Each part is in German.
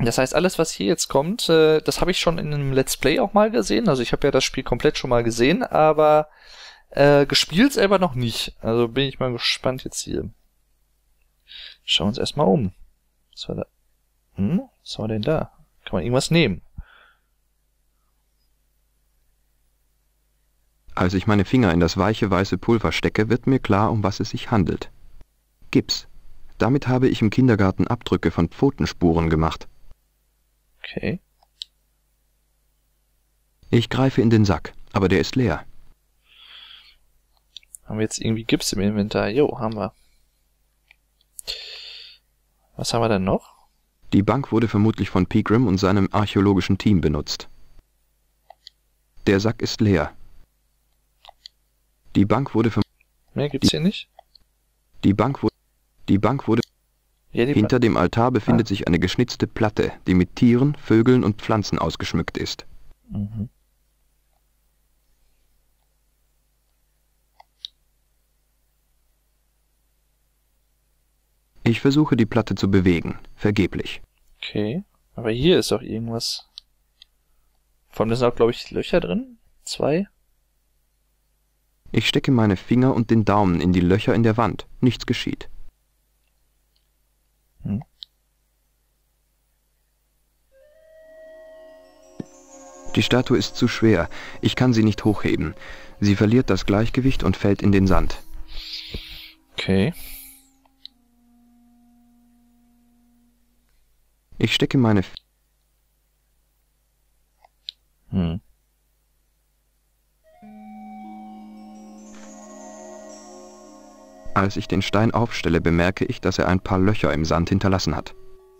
Das heißt, alles, was hier jetzt kommt, das habe ich schon in einem Let's Play auch mal gesehen. Also ich habe ja das Spiel komplett schon mal gesehen, aber gespielt selber noch nicht. Also bin ich mal gespannt jetzt hier. Schauen wir uns erstmal um. Was war da? Was war denn da? Kann man irgendwas nehmen? Als ich meine Finger in das weiche weiße Pulver stecke, wird mir klar, um was es sich handelt. Gips. Damit habe ich im Kindergarten Abdrücke von Pfotenspuren gemacht. Okay. Ich greife in den Sack, aber der ist leer. Haben wir jetzt irgendwie Gips im Inventar? Jo, haben wir. Was haben wir denn noch? Die Bank wurde vermutlich von Pegram und seinem archäologischen Team benutzt. Der Sack ist leer. Die Bank wurde Mehr gibt's hier nicht? Die Bank wurde Ja, hinter dem Altar befindet sich eine geschnitzte Platte, die mit Tieren, Vögeln und Pflanzen ausgeschmückt ist. Mhm. Ich versuche die Platte zu bewegen, vergeblich. Okay. Aber hier ist auch irgendwas. Vor allem, da sind auch, glaube ich, Löcher drin. 2. Ich stecke meine Finger und den Daumen in die Löcher in der Wand. Nichts geschieht. Die Statue ist zu schwer. Ich kann sie nicht hochheben. Sie verliert das Gleichgewicht und fällt in den Sand. Okay. Ich stecke meine... Als ich den Stein aufstelle, bemerke ich, dass er ein paar Löcher im Sand hinterlassen hat.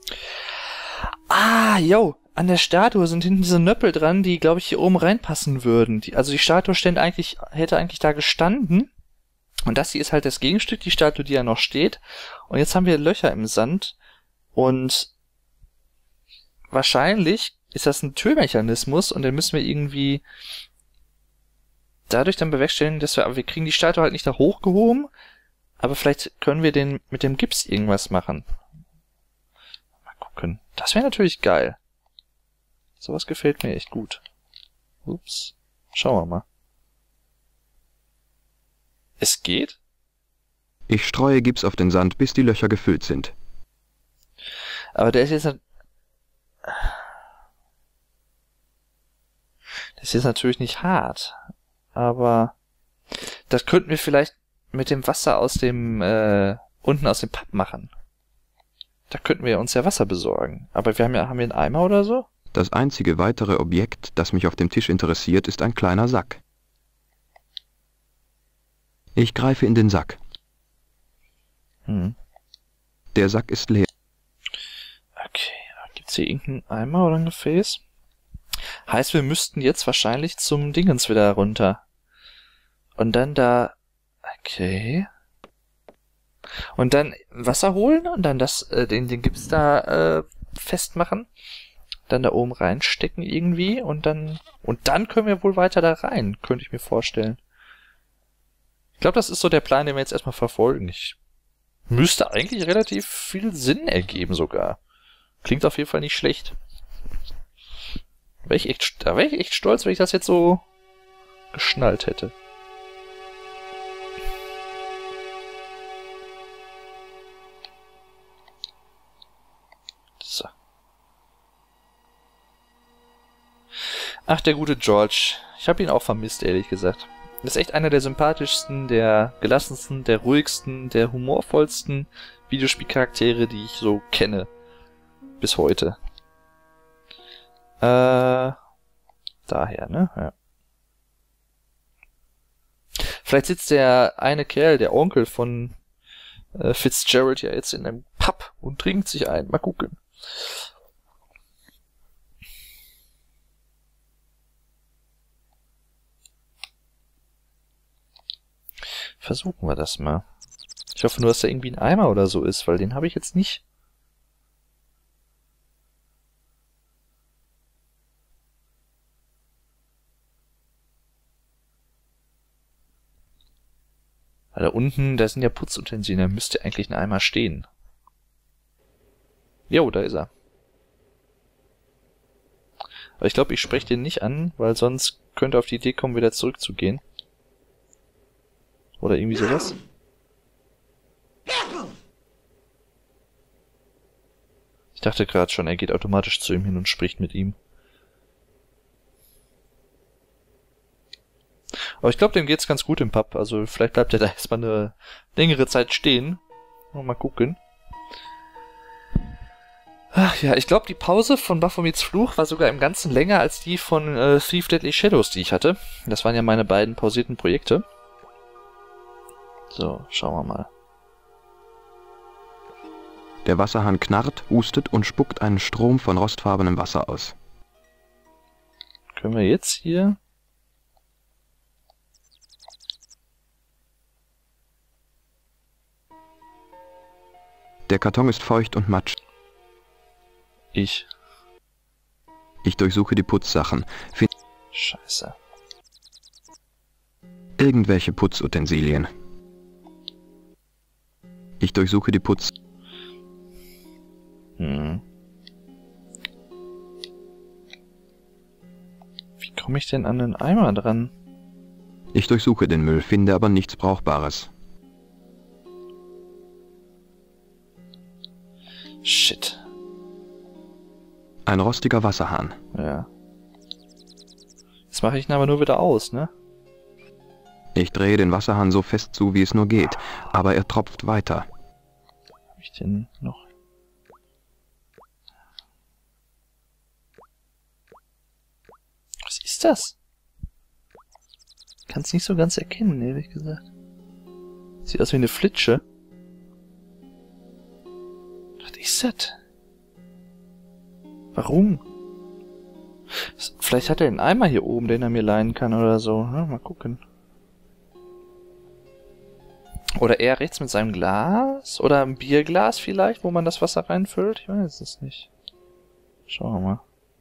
Ah, yo, an der Statue sind hinten diese Nöppel dran, die, glaube ich, hier oben reinpassen würden. Also die Statue hätte eigentlich da gestanden. Und das hier ist halt das Gegenstück, die Statue, die ja noch steht. Und jetzt haben wir Löcher im Sand. Und wahrscheinlich ist das ein Türmechanismus und den müssen wir irgendwie dadurch dann bewerkstelligen, dass wir kriegen die Statue halt nicht da hochgehoben, aber vielleicht können wir den mit dem Gips irgendwas machen. Mal gucken. Das wäre natürlich geil. Sowas gefällt mir echt gut. Ups. Schauen wir mal. Es geht? Ich streue Gips auf den Sand, bis die Löcher gefüllt sind. Aber der ist jetzt natürlich nicht hart. Aber das könnten wir vielleicht mit dem Wasser aus dem unten aus dem Papp machen. Da könnten wir uns ja Wasser besorgen. Aber haben wir einen Eimer oder so? Das einzige weitere Objekt, das mich auf dem Tisch interessiert, ist ein kleiner Sack. Ich greife in den Sack. Der Sack ist leer. Okay, gibt's hier irgendeinen Eimer oder ein Gefäß? Heißt, wir müssten jetzt wahrscheinlich zum Dingens wieder runter. Und dann da... Okay. Und dann Wasser holen und dann den Gips da festmachen. Dann da oben reinstecken irgendwie und dann können wir wohl weiter da rein, könnte ich mir vorstellen. Ich glaube, das ist so der Plan, den wir jetzt erstmal verfolgen. Müsste eigentlich relativ viel Sinn ergeben sogar. Klingt auf jeden Fall nicht schlecht. Da wäre ich echt stolz, wenn ich das jetzt so geschnallt hätte. So. Ach, der gute George. Ich habe ihn auch vermisst, ehrlich gesagt. Das ist echt einer der sympathischsten, der gelassensten, der ruhigsten, der humorvollsten Videospielcharaktere, die ich so kenne. Bis heute. Daher, ne? Ja. Vielleicht sitzt der eine Kerl, der Onkel von Fitzgerald, ja jetzt in einem Pub und trinkt sich ein. Mal gucken. Versuchen wir das mal. Ich hoffe nur, dass da irgendwie ein Eimer oder so ist, weil den habe ich jetzt nicht. Weil da unten, da sind ja Putzutensilien, da müsste eigentlich ein Eimer stehen. Jo, da ist er. Aber ich glaube, ich spreche den nicht an, weil sonst könnte er auf die Idee kommen, wieder zurückzugehen. Oder irgendwie sowas. Ich dachte gerade schon, er geht automatisch zu ihm hin und spricht mit ihm. Aber ich glaube, dem geht's ganz gut im Pub. Also vielleicht bleibt er da erstmal eine längere Zeit stehen. Mal gucken. Ach ja, ich glaube, die Pause von Baphomets Fluch war sogar im Ganzen länger als die von Thief Deadly Shadows, die ich hatte. Das waren ja meine beiden pausierten Projekte. So, schauen wir mal. Der Wasserhahn knarrt, hustet und spuckt einen Strom von rostfarbenem Wasser aus. Können wir jetzt hier... Der Karton ist feucht und matsch. Ich durchsuche die Putzsachen, finde Scheiße. irgendwelche Putzutensilien. Ich durchsuche die Putz... Wie komme ich denn an den Eimer dran? Ich durchsuche den Müll, finde aber nichts Brauchbares. Shit. Ein rostiger Wasserhahn. Ja. Jetzt mache ich ihn aber nur wieder aus, ne? Ich drehe den Wasserhahn so fest zu, wie es nur geht, aber er tropft weiter. Hab ich den noch? Was ist das? Kann es nicht so ganz erkennen, ehrlich gesagt. Sieht aus wie eine Flitsche. Was ist das? Warum? Vielleicht hat er einen Eimer hier oben, den er mir leihen kann oder so. Ja, mal gucken. Oder er rechts mit seinem Glas? Oder ein Bierglas vielleicht, wo man das Wasser reinfüllt? Ich weiß es nicht. Schauen wir mal.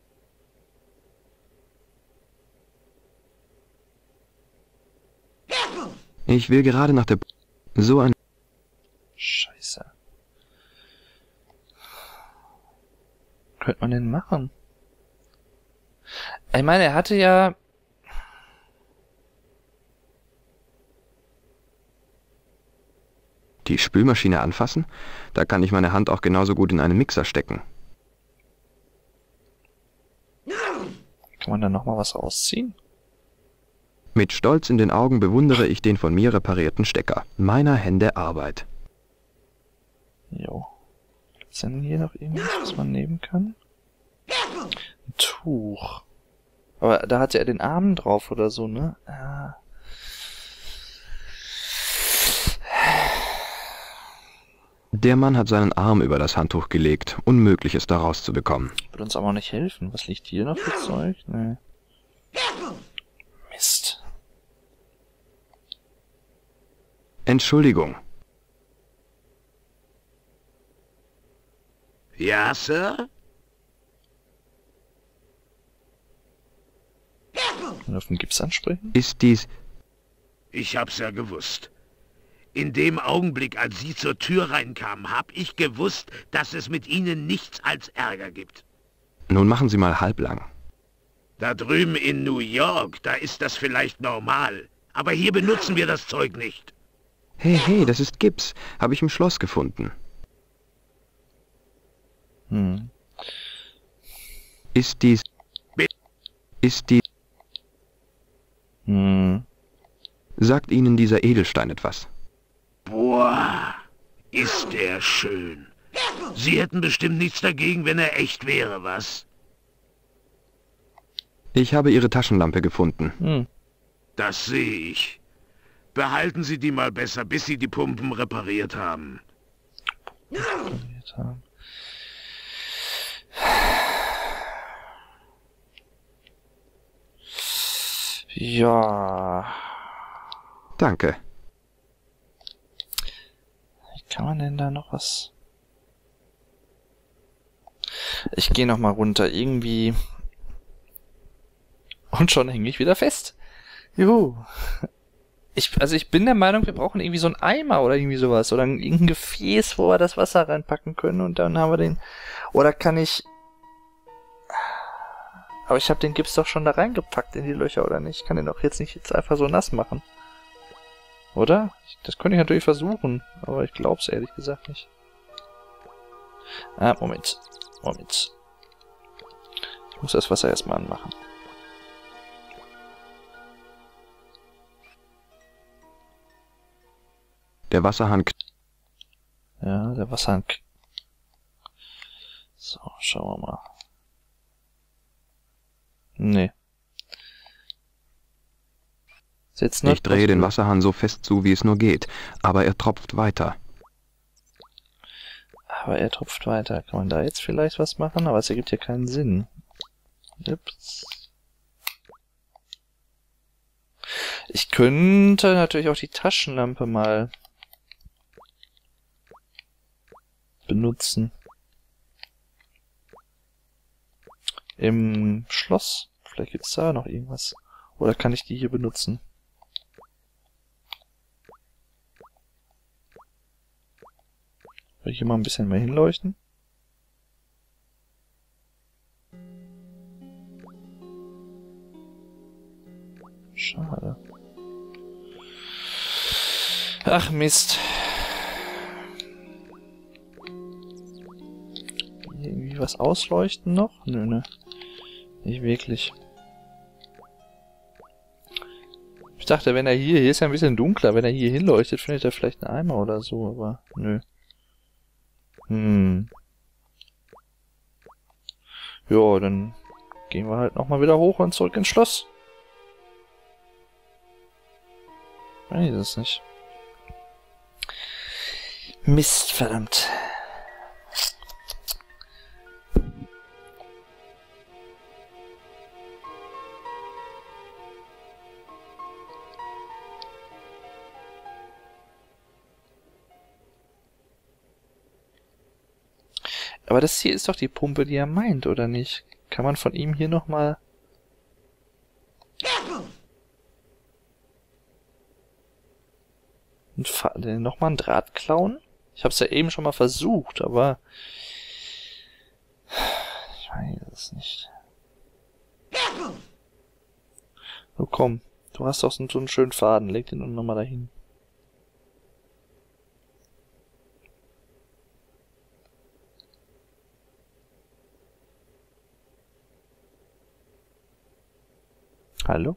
Ich will gerade nach der... So ein... Scheiße. Was könnte man denn machen? Ich meine, er hatte ja... Die Spülmaschine anfassen? Da kann ich meine Hand auch genauso gut in einen Mixer stecken. Kann man da nochmal was rausziehen? Mit Stolz in den Augen bewundere ich den von mir reparierten Stecker. Meiner Hände Arbeit. Jo. Gibt's denn hier noch irgendwas, was man nehmen kann? Ein Tuch. Aber da hatte er den Arm drauf oder so, ne? Ah. Der Mann hat seinen Arm über das Handtuch gelegt. Unmöglich, es da rauszubekommen. Wird uns aber auch nicht helfen. Was liegt hier noch für Zeug? Nee. Mist. Entschuldigung. Ja, Sir? Und auf den Gips ansprechen? Ist dies... Ich hab's ja gewusst. In dem Augenblick, als Sie zur Tür reinkamen, hab ich gewusst, dass es mit Ihnen nichts als Ärger gibt. Nun machen Sie mal halblang. Da drüben in New York, da ist das vielleicht normal. Aber hier benutzen wir das Zeug nicht. Hey, hey, das ist Gips. Habe ich im Schloss gefunden. Hm. Ist dies... Ist die... Hm. Sagt Ihnen dieser Edelstein etwas? Boah, ist der schön. Sie hätten bestimmt nichts dagegen, wenn er echt wäre, was? Ich habe Ihre Taschenlampe gefunden. Hm. Das sehe ich. Behalten Sie die mal besser, bis Sie die Pumpen repariert haben. Ja. Danke. Wie kann man denn da noch was... Ich gehe noch mal runter, irgendwie... Und schon hänge ich wieder fest. Juhu. Ich bin der Meinung, wir brauchen irgendwie so einen Eimer oder irgendwie sowas. Oder irgendein Gefäß, wo wir das Wasser reinpacken können und dann haben wir den... Oder kann ich... Aber ich habe den Gips doch schon da reingepackt in die Löcher, oder nicht? Ich kann den doch jetzt nicht einfach so nass machen. Oder? Das könnte ich natürlich versuchen, aber ich glaube es ehrlich gesagt nicht. Ah, Moment. Moment. Ich muss das Wasser erstmal anmachen. Der Wasserhahn. Ja, der Wasserhahn. So, schauen wir mal. Nee. Ich drehe den Wasserhahn so fest zu, wie es nur geht, aber er tropft weiter. Aber er tropft weiter. Kann man da jetzt vielleicht was machen? Aber es ergibt ja keinen Sinn. Ups. Ich könnte natürlich auch die Taschenlampe mal benutzen. Im Schloss. Vielleicht gibt es da noch irgendwas. Oder kann ich die hier benutzen? Soll ich hier mal ein bisschen mehr hinleuchten? Schade. Ach Mist. Irgendwie was ausleuchten noch? Nö, ne. Nicht wirklich. Ich dachte, wenn er hier ist ja ein bisschen dunkler, wenn er hier hinleuchtet, findet er vielleicht einen Eimer oder so, aber nö. Ja, dann gehen wir halt nochmal wieder hoch und zurück ins Schloss. Weiß es nicht. Mist, verdammt. Aber das hier ist doch die Pumpe, die er meint, oder nicht? Kann man von ihm hier nochmal... nochmal einen Draht klauen? Ich habe es ja eben schon mal versucht, aber... ich weiß es nicht. So, komm. Du hast doch so einen schönen Faden. Leg den nun nochmal dahin. Hallo?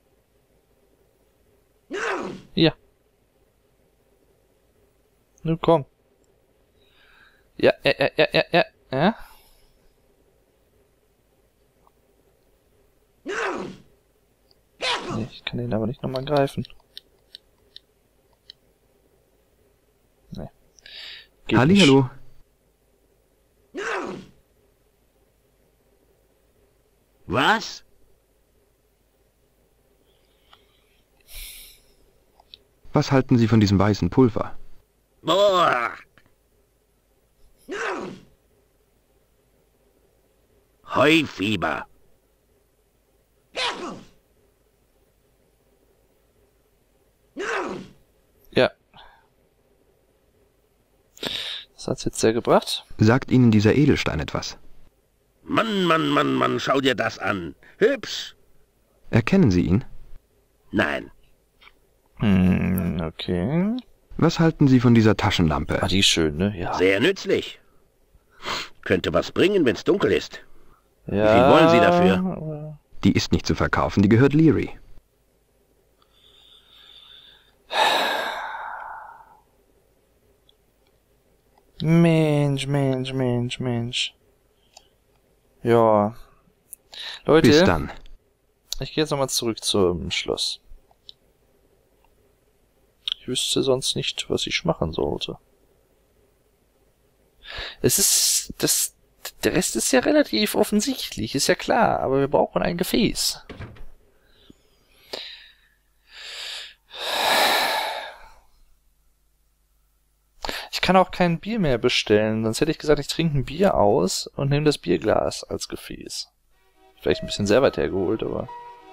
Ja. Nun komm. Ja. Nee, ich kann den aber nicht nochmal greifen. Nee. Hallihallo. Was? Was halten Sie von diesem weißen Pulver? Boah. Heufieber. Ja. Das hat's jetzt sehr gebracht. Sagt Ihnen dieser Edelstein etwas? Mann, schau dir das an. Hübsch. Erkennen Sie ihn? Nein. Okay. Was halten Sie von dieser Taschenlampe? Ah, die ist schön, ne? Ja. Sehr nützlich. Könnte was bringen, wenn's dunkel ist. Ja. Wie viel wollen Sie dafür? Die ist nicht zu verkaufen, die gehört Leary. Mensch. Ja. Leute, Bis dann. ich gehe jetzt nochmal zurück zum Schloss. Ich wüsste sonst nicht, was ich machen sollte. Der Rest ist ja relativ offensichtlich, ist ja klar, aber wir brauchen ein Gefäß. Ich kann auch kein Bier mehr bestellen, sonst hätte ich gesagt, ich trinke ein Bier aus und nehme das Bierglas als Gefäß. Vielleicht ein bisschen sehr weit hergeholt, aber...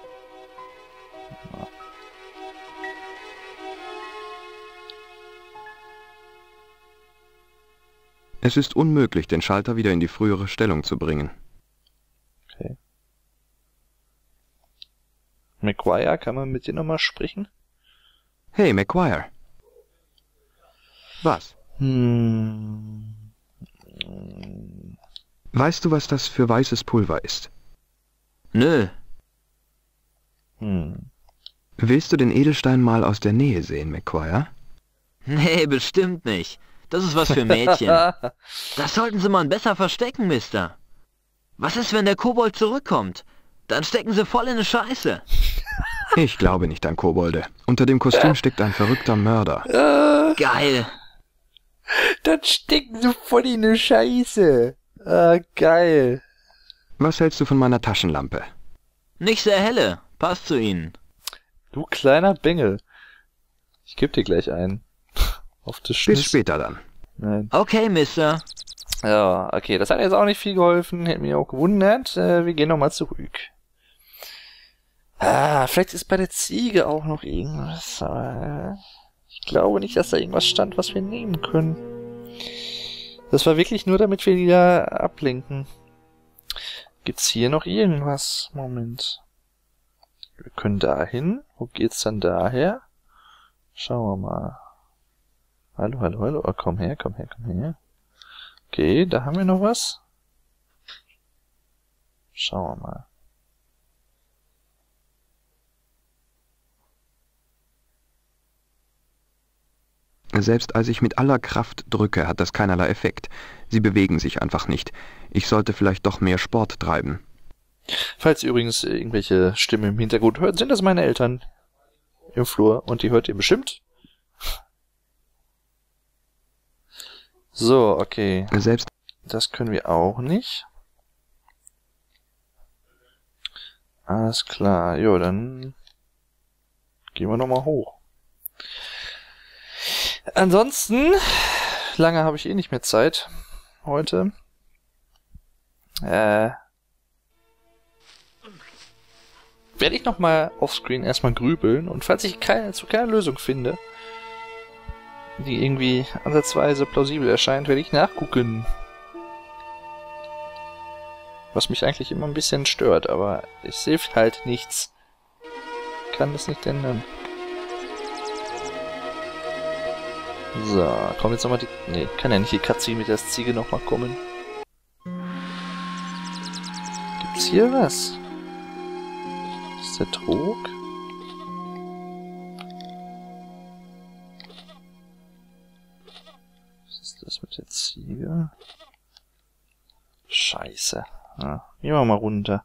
Ja. Es ist unmöglich, den Schalter wieder in die frühere Stellung zu bringen. Okay. McGuire, kann man mit dir nochmal sprechen? Hey, McGuire. Was? Weißt du, was das für weißes Pulver ist? Nö. Willst du den Edelstein mal aus der Nähe sehen, McGuire? Nee, bestimmt nicht. Das ist was für Mädchen. Das sollten Sie mal besser verstecken, Mister. Was ist, wenn der Kobold zurückkommt? Dann stecken Sie voll in eine Scheiße. Ich glaube nicht an Kobolde. Unter dem Kostüm steckt ein verrückter Mörder. Geil. Dann stecken sie voll in eine Scheiße. Ah, geil. Was hältst du von meiner Taschenlampe? Nicht sehr helle. Passt zu Ihnen. Du kleiner Bengel. Ich geb dir gleich einen. Auf das Schnitt. Bis später dann. Nein. Okay, Mister. Ja, okay, das hat jetzt auch nicht viel geholfen. Hätte mich auch gewundert. Wir gehen nochmal zurück. Vielleicht ist bei der Ziege auch noch irgendwas. Aber ich glaube nicht, dass da irgendwas stand, was wir nehmen können. Das war wirklich nur, damit wir die da ablenken. Gibt's hier noch irgendwas? Moment. Wir können dahin. Wo geht's dann daher? Schauen wir mal. Hallo, hallo, hallo. Oh, komm her, komm her, komm her. Okay, da haben wir noch was. Schauen wir mal. Selbst als ich mit aller Kraft drücke, hat das keinerlei Effekt. Sie bewegen sich einfach nicht. Ich sollte vielleicht doch mehr Sport treiben. Falls ihr übrigens irgendwelche Stimmen im Hintergrund hört, sind das meine Eltern im Flur und die hört ihr bestimmt. So, okay. Selbst Das können wir auch nicht. Alles klar. Jo, dann gehen wir nochmal hoch. Ansonsten, lange habe ich eh nicht mehr Zeit heute. Werde ich nochmal offscreen erstmal grübeln und falls ich zu keiner Lösung finde, die irgendwie ansatzweise plausibel erscheint, werde ich nachgucken. Was mich eigentlich immer ein bisschen stört, aber es hilft halt nichts. Kann das nicht ändern. So, kommt jetzt nochmal die... Nee, kann ja nicht die Cutscene mit der Ziege nochmal kommen. Gibt's hier was? Das ist der Trog? Was ist das mit der Ziege? Scheiße. Ja, gehen wir mal runter.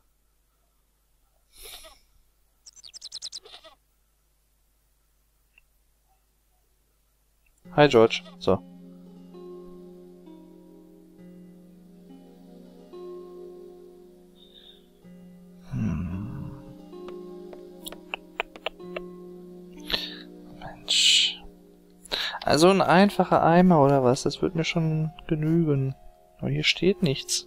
Hi George. So. Mensch. Also ein einfacher Eimer oder was? Das wird mir schon genügen. Aber hier steht nichts.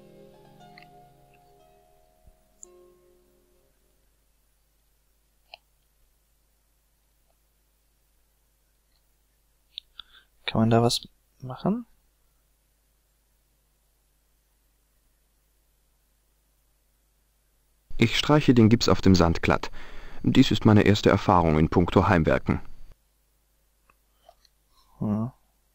Kann man da was machen? ich streiche den Gips auf dem Sand glatt. Dies ist meine erste Erfahrung in puncto Heimwerken. Ja.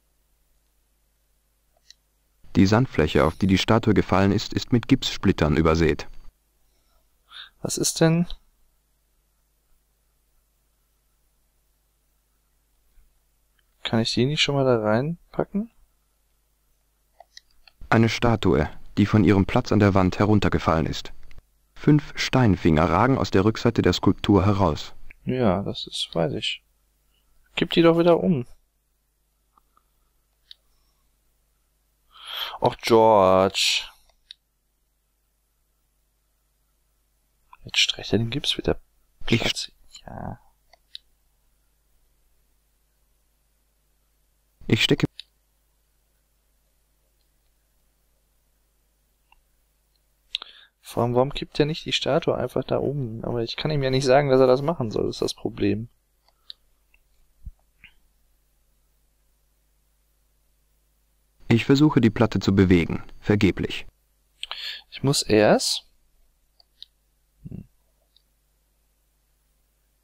Die Sandfläche, auf die die Statue gefallen ist, ist mit Gipssplittern übersät. Was ist denn? Kann ich die nicht schon mal da reinpacken? Eine Statue, die von ihrem Platz an der Wand heruntergefallen ist. 5 Steinfinger ragen aus der Rückseite der Skulptur heraus. Ja, das ist, weiß ich. Gib die doch wieder um. Och, George. Jetzt streicht er den Gips wieder. Platz. Ja. Ich stecke... Vor allem, warum kippt er nicht die Statue einfach da um? Aber ich kann ihm ja nicht sagen, dass er das machen soll, ist das Problem. Ich versuche, die Platte zu bewegen. Vergeblich. Ich muss erst...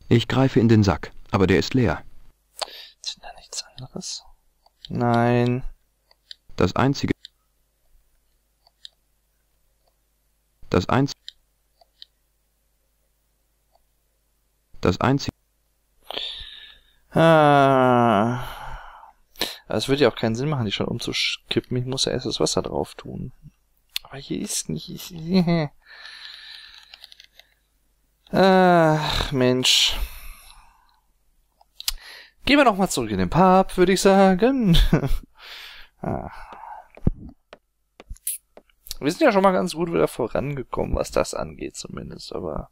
Ich greife in den Sack, aber der ist leer. Ist da nichts anderes? Nein. Das einzige... Das einzige... Ah. Aber es würde ja auch keinen Sinn machen, die schon umzukippen. Ich muss ja erst das Wasser drauf tun. Aber hier ist nicht... Ach, Mensch. Gehen wir noch mal zurück in den Pub, würde ich sagen. Ah. Wir sind ja schon mal ganz gut wieder vorangekommen, was das angeht zumindest, aber...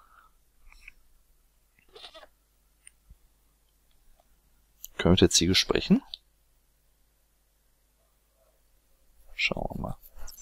Können wir mit der Ziege sprechen? Schauen wir mal.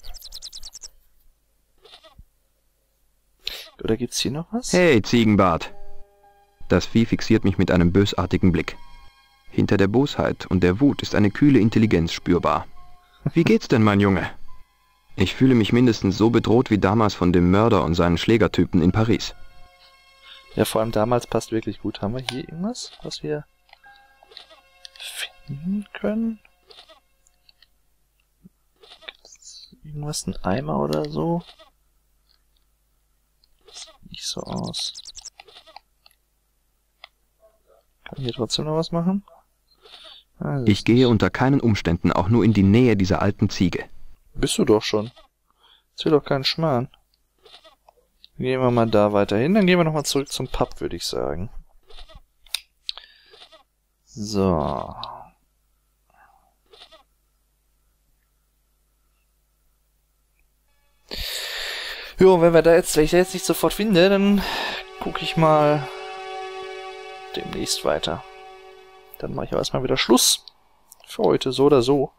Oder gibt's hier noch was? Hey, Ziegenbart! Das Vieh fixiert mich mit einem bösartigen Blick. Hinter der Bosheit und der Wut ist eine kühle Intelligenz spürbar. Wie geht's denn, mein Junge? Ich fühle mich mindestens so bedroht wie damals von dem Mörder und seinen Schlägertypen in Paris. Ja, vor allem damals passt wirklich gut. Haben wir hier irgendwas, was wir finden können? Gibt's irgendwas, ein Eimer oder so? Sieht nicht so aus. Kann ich hier trotzdem noch was machen? Ah, Ich gehe unter keinen Umständen auch nur in die Nähe dieser alten Ziege. Bist du doch schon. Das will doch kein Schmarrn. Gehen wir mal da weiter hin, dann gehen wir nochmal zurück zum Pub, würde ich sagen. So. Jo, wenn ich da jetzt nicht sofort finde, dann gucke ich mal demnächst weiter. Dann mache ich aber erstmal wieder Schluss. Für heute, so oder so.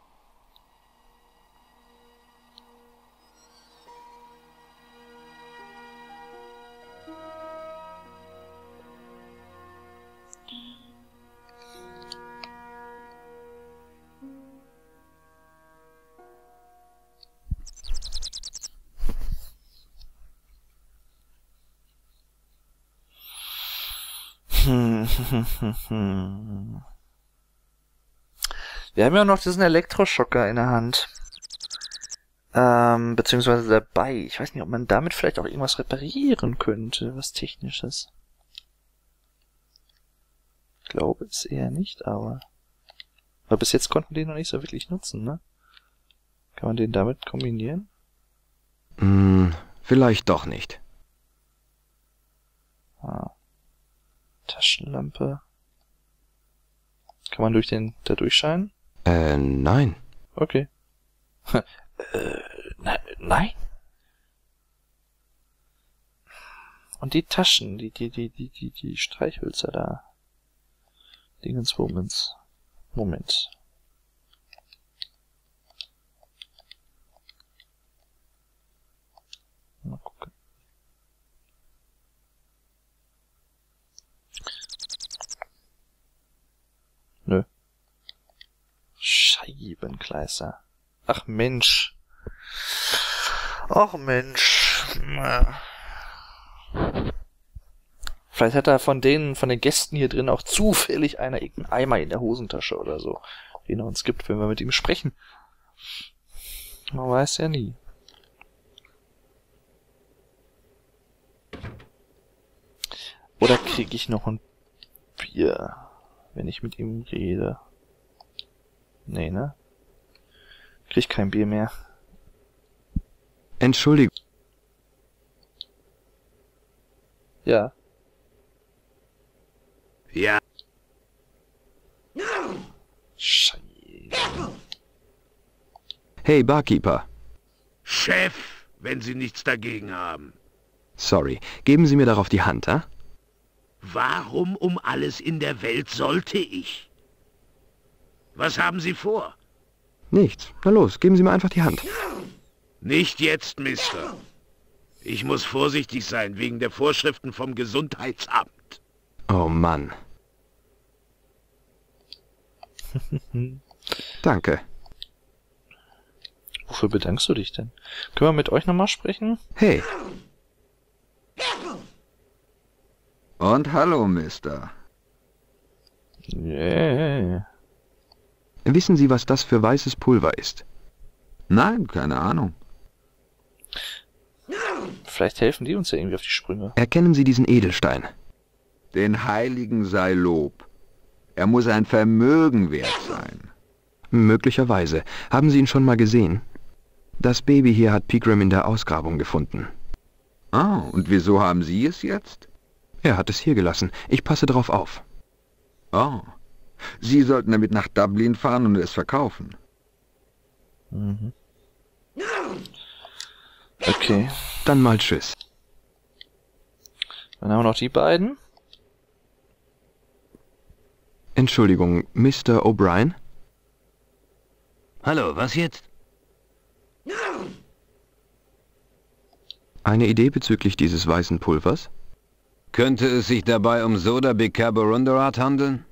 Wir haben ja noch diesen Elektroschocker in der Hand. Beziehungsweise dabei. Ich weiß nicht, ob man damit vielleicht auch irgendwas reparieren könnte, was Technisches. Ich glaube es eher nicht, aber... Aber bis jetzt konnten wir den noch nicht so wirklich nutzen, ne? Kann man den damit kombinieren? Vielleicht doch nicht. Ah. Taschenlampe. Kann man da durchscheinen? Nein. Okay. Nein? Und die Taschen, die Streichhölzer da. Dingenswomens. Moment. Mal gucken. Nö. Scheibenkleister. Ach Mensch. Ach Mensch. Vielleicht hat er von den Gästen hier drin auch zufällig irgendeinen Eimer in der Hosentasche oder so, den er uns gibt, wenn wir mit ihm sprechen. Man weiß ja nie. Oder kriege ich noch ein Bier, wenn ich mit ihm rede? Nee, ne? Krieg kein Bier mehr. Entschuldigung. Ja. Ja, Scheiße. Hey, Barkeeper. Chef, wenn Sie nichts dagegen haben. Sorry. Geben Sie mir darauf die Hand, ha? Warum um alles in der Welt sollte ich? Was haben Sie vor? Nichts. Na los, geben Sie mir einfach die Hand. Nicht jetzt, Mister. Ich muss vorsichtig sein, wegen der Vorschriften vom Gesundheitsamt. Oh Mann. Danke. Wofür bedankst du dich denn? Können wir mit euch nochmal sprechen? Hey. Und hallo, Mister. Yeah. Wissen Sie, was das für weißes Pulver ist? Nein, keine Ahnung. Vielleicht helfen die uns ja irgendwie auf die Sprünge. Erkennen Sie diesen Edelstein? Den Heiligen sei Lob. Er muss ein Vermögen wert sein. Möglicherweise. Haben Sie ihn schon mal gesehen? Das Baby hier hat Pegram in der Ausgrabung gefunden. Ah, und wieso haben Sie es jetzt? Er hat es hier gelassen. Ich passe drauf auf. Oh. Sie sollten damit nach Dublin fahren und es verkaufen. Mhm. Okay. Dann mal tschüss. Dann haben wir noch die beiden. Entschuldigung, Mr. O'Brien? Hallo, was jetzt? Eine Idee bezüglich dieses weißen Pulvers? Könnte es sich dabei um Soda Bicarborunderat handeln?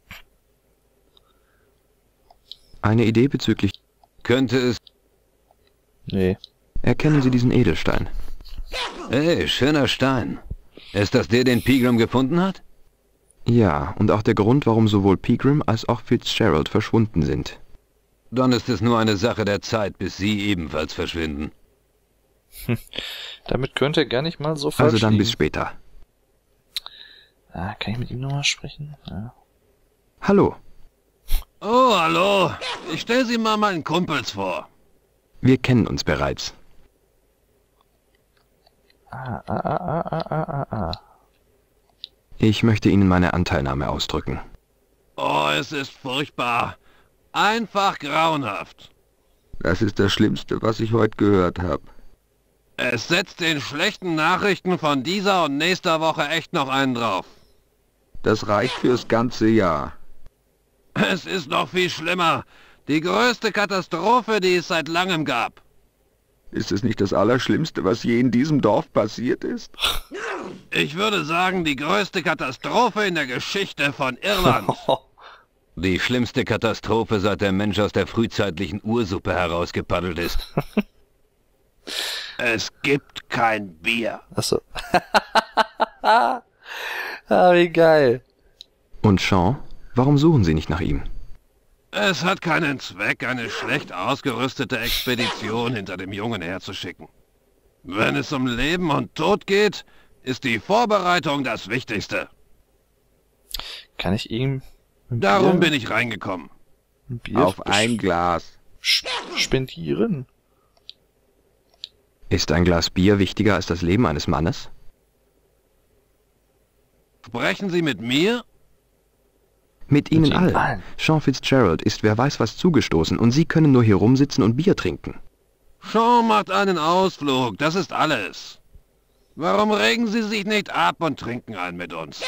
Eine Idee bezüglich... Könnte es... Nee. Erkennen Sie diesen Edelstein? Hey, schöner Stein. Ist das der, den Pegram gefunden hat? Ja, und auch der Grund, warum sowohl Pegram als auch Fitzgerald verschwunden sind. Dann ist es nur eine Sache der Zeit, bis Sie ebenfalls verschwinden. Damit könnte er gar nicht mal so falsch Also dann liegen. bis später. Ah, kann ich mit ihm nochmal sprechen? Ja. Hallo, Oh, hallo. Ich stelle Sie mal meinen Kumpels vor. wir kennen uns bereits. Ich möchte Ihnen meine Anteilnahme ausdrücken. Oh, es ist furchtbar. Einfach grauenhaft. Das ist das Schlimmste, was ich heute gehört habe. Es setzt den schlechten Nachrichten von dieser und nächster Woche echt noch einen drauf. Das reicht fürs ganze Jahr. Es ist noch viel schlimmer. Die größte Katastrophe, die es seit langem gab. Ist es nicht das Allerschlimmste, was je in diesem Dorf passiert ist? Ich würde sagen, die größte Katastrophe in der Geschichte von Irland. Die schlimmste Katastrophe, seit der Mensch aus der frühzeitlichen Ursuppe herausgepaddelt ist. Es gibt kein Bier. Achso. Ah, wie geil. Und Sean, warum suchen Sie nicht nach ihm? Es hat keinen Zweck, eine schlecht ausgerüstete Expedition hinter dem Jungen herzuschicken. Wenn es um Leben und Tod geht, ist die Vorbereitung das Wichtigste. Kann ich ihm ein Darum Bier, bin ich reingekommen. ein Bier Auf ein Glas. spendieren? Ist ein Glas Bier wichtiger als das Leben eines Mannes? Sprechen Sie mit mir? Mit Ihnen Ihnen allen. allen. Sean Fitzgerald ist wer weiß was zugestoßen und Sie können nur hier rumsitzen und Bier trinken. Sean macht einen Ausflug, das ist alles. Warum regen Sie sich nicht ab und trinken einen mit uns?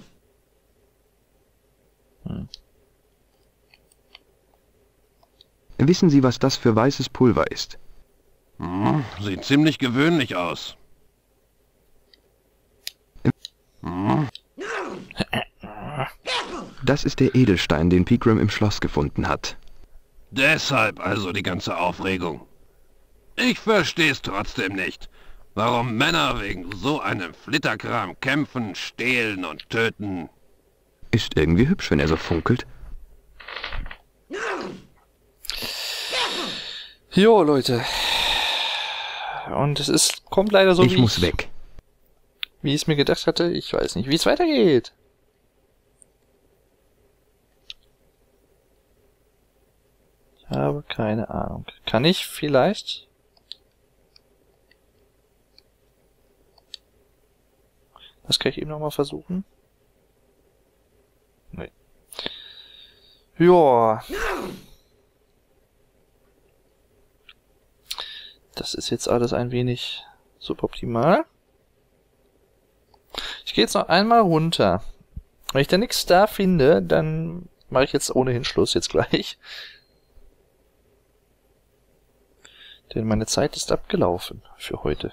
Wissen Sie, was das für weißes Pulver ist? Sieht ziemlich gewöhnlich aus. Das ist der Edelstein, den Pegram im Schloss gefunden hat. Deshalb also die ganze Aufregung. Ich verstehe es trotzdem nicht, warum Männer wegen so einem Flitterkram kämpfen, stehlen und töten. Ist irgendwie hübsch, wenn er so funkelt. Jo, Leute. Und kommt leider so, Ich muss weg. wie ich es mir gedacht hatte. Ich weiß nicht, wie es weitergeht. Ich habe keine Ahnung. Kann ich vielleicht? Das kann ich eben nochmal versuchen. Nee. Joa. Das ist jetzt alles ein wenig suboptimal. Ich gehe jetzt noch einmal runter. Wenn ich da nichts da finde, dann mache ich jetzt ohnehin Schluss jetzt gleich. Denn meine Zeit ist abgelaufen für heute.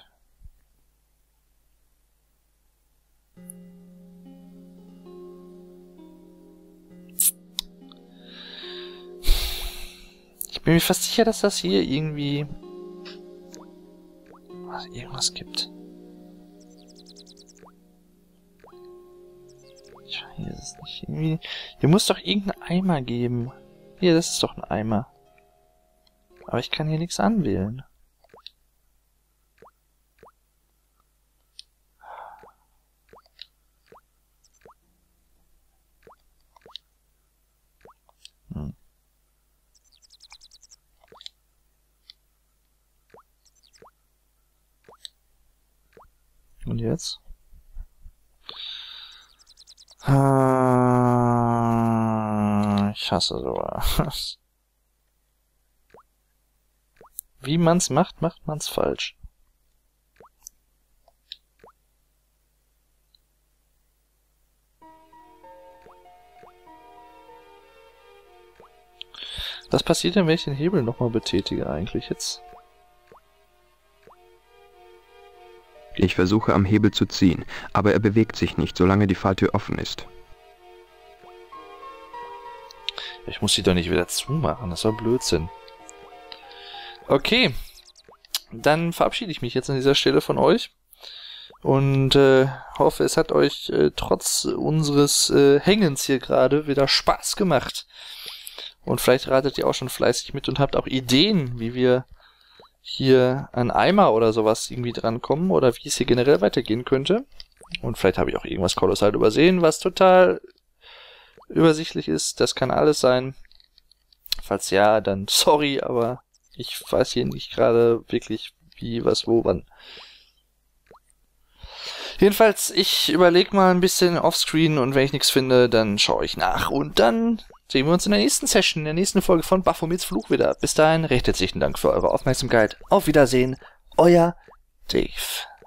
Ich bin mir fast sicher, dass das hier irgendwie irgendwas gibt. Hier ist es nicht irgendwie... Hier muss doch irgendein Eimer geben. Hier, das ist doch ein Eimer. Aber ich kann hier nichts anwählen. Und jetzt? Ich hasse sowas. Wie man's macht, macht man's falsch. Was passiert denn, wenn ich den Hebel nochmal betätige eigentlich jetzt? Ich versuche am Hebel zu ziehen, aber er bewegt sich nicht, solange die Falltür offen ist. Ich muss sie doch nicht wieder zumachen, das war Blödsinn. Okay, dann verabschiede ich mich jetzt an dieser Stelle von euch und hoffe, es hat euch trotz unseres Hängens hier gerade wieder Spaß gemacht. Und vielleicht ratet ihr auch schon fleißig mit und habt auch Ideen, wie wir hier an Eimer oder sowas irgendwie drankommen oder wie es hier generell weitergehen könnte. Und vielleicht habe ich auch irgendwas kolossal übersehen, was total übersichtlich ist. Das kann alles sein. Falls ja, dann sorry, aber ich weiß hier nicht gerade wirklich wie, was, wo, wann. Jedenfalls, ich überlege mal ein bisschen offscreen und wenn ich nichts finde, dann schaue ich nach. Und dann sehen wir uns in der nächsten Session, in der nächsten Folge von Baphomets Fluch wieder. Bis dahin, recht herzlichen Dank für eure Aufmerksamkeit. Auf Wiedersehen, euer Dave.